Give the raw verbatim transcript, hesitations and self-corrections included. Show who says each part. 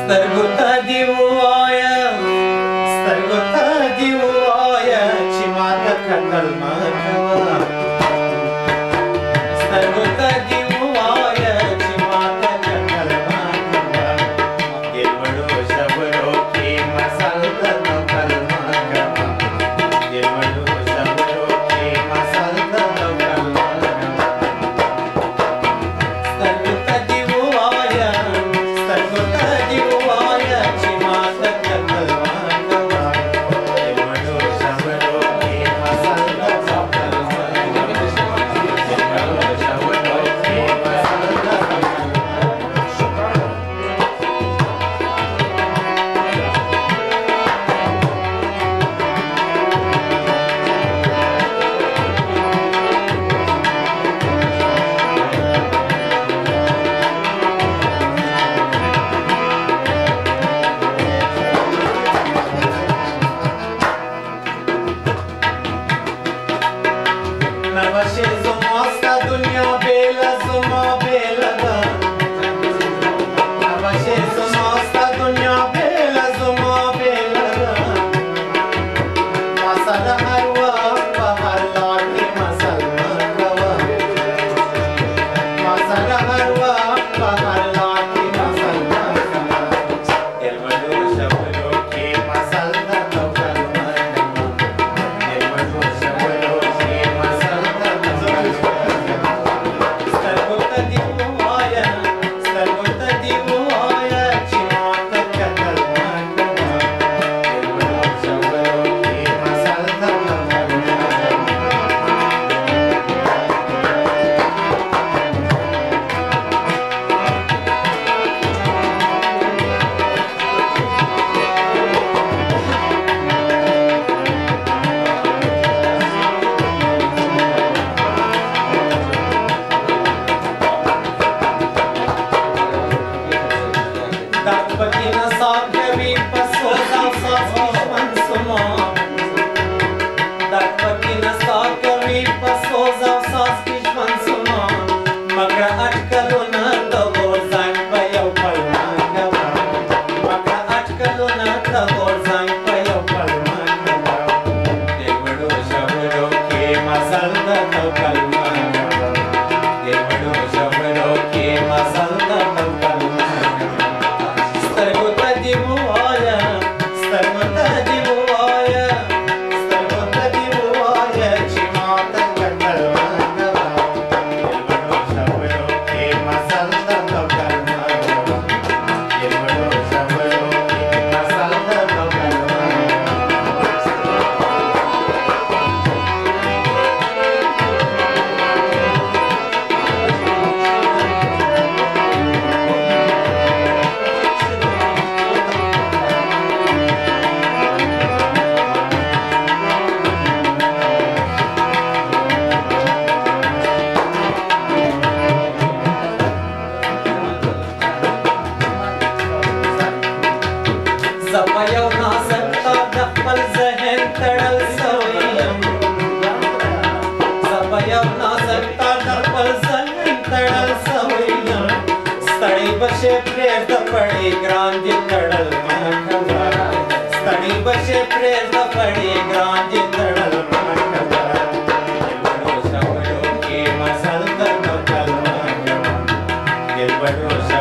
Speaker 1: سترګو ته دې ووایه سترګو ته دې ووایه چې ماته کتل مه کوه سترګو ته دې ووایه چې ماته کتل مه کوه دې وړو ژورو کې مزل درنه بل مه کوه دې وړو ژورو کې مزل درنه بل مه کوه سترګو ته دې ووایه سترګو ته دې ووایه چې ماته کتل مه کوه دې وړو ژورو کې مزل درنه بل مه نباشه زما ستا دنیا بیله زما بیله ده نباشه زما ستا دنیا بیله زما بیله ده ما سره هر وخت په هر لار کې مزل مه کوه ما سره هر وخت په هر لار کې مزل مه کوه دلبرو ژورو کې مزل درته وکړ مه کوه دلبرو ژورو کې مزل سترګو ته دې ووایه سترګو ته دې ووایه چې ماته کتل مه کوه دلبرو ژورو کې مزل درته وکړ مه کوه درد پکې نڅا کوي په سوز او ساز کې ژوند زما درد پکې نڅا کوي په سوز او ساز کې ژوند زما مګر اټکلونه د غورځنګ په یو پل مه کوه مګر اټکلونه د غورځنګ په یو پل مه کوه دې وړو ژورو کې مزل درته وکړ مه کوه دې وړو ژورو کې مزل درته وکړ مه کوه سترګو ته دې ووایه سترګو ته دې ووایه سترګو ته دې ووایه چې ماته کتل مه کوه دلبرو ژورو کې مزل درته وکړ مه کوه دلبرو ژورو کې مزل درته وکړ مه کوه زه په یو نازک تار د خپل ذهن تړل سوی یم زه په یو نازک تار د خپل ذهن تړل سوی یم ستړی به شې پرېږده پړې ګران دې تړل مه کوه ستړی به شې پرېږده پړې ګران دې تړل مه کوه دلبرو ژورو کې مزل درته وکړ مه کوه دلبرو